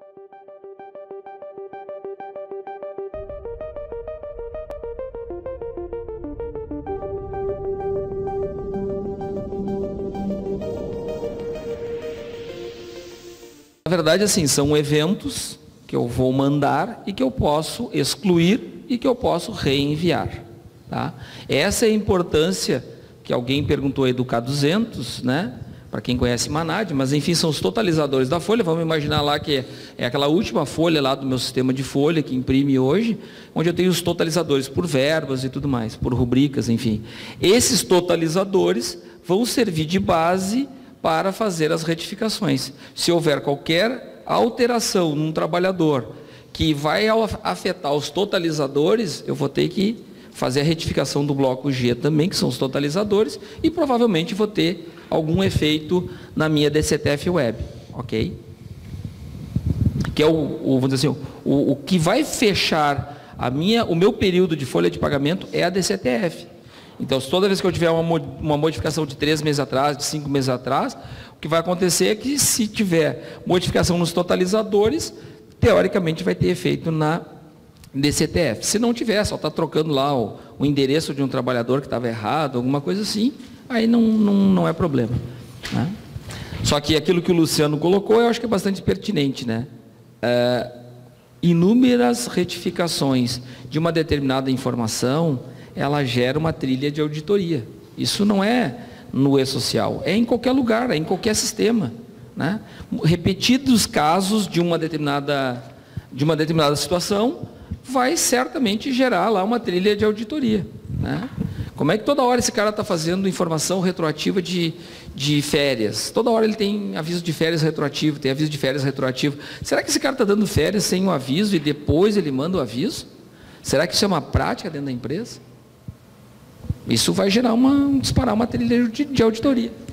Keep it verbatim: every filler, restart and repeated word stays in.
Na verdade, assim, são eventos que eu vou mandar e que eu posso excluir e que eu posso reenviar. Tá? Essa é a importância que alguém perguntou aí do K duzentos, né? Para quem conhece Manad, mas enfim, são os totalizadores da folha. Vamos imaginar lá que é aquela última folha lá do meu sistema de folha que imprime hoje, onde eu tenho os totalizadores por verbas e tudo mais, por rubricas, enfim. Esses totalizadores vão servir de base para fazer as retificações. Se houver qualquer alteração num trabalhador que vai afetar os totalizadores, eu vou ter que fazer a retificação do bloco G também, que são os totalizadores, e provavelmente vou ter algum efeito na minha D C T F Web, ok? Que é o, o vamos dizer assim, o, o que vai fechar a minha, o meu período de folha de pagamento é a D C T F. Então, se toda vez que eu tiver uma, uma modificação de três meses atrás, de cinco meses atrás, o que vai acontecer é que, se tiver modificação nos totalizadores, teoricamente vai ter efeito na D C T F. Se não tiver, só está trocando lá o, o endereço de um trabalhador que estava errado, alguma coisa assim, aí não, não, não é problema. Né? Só que aquilo que o Luciano colocou, eu acho que é bastante pertinente, né? É, inúmeras retificações de uma determinada informação, ela gera uma trilha de auditoria. Isso não é no e-social, é em qualquer lugar, é em qualquer sistema. Né? Repetidos casos de uma determinada, de uma determinada situação, vai certamente gerar lá uma trilha de auditoria. Né? Como é que toda hora esse cara está fazendo informação retroativa de, de férias? Toda hora ele tem aviso de férias retroativo, tem aviso de férias retroativo. Será que esse cara está dando férias sem o aviso e depois ele manda o aviso? Será que isso é uma prática dentro da empresa? Isso vai gerar uma, disparar uma trilha de, de auditoria.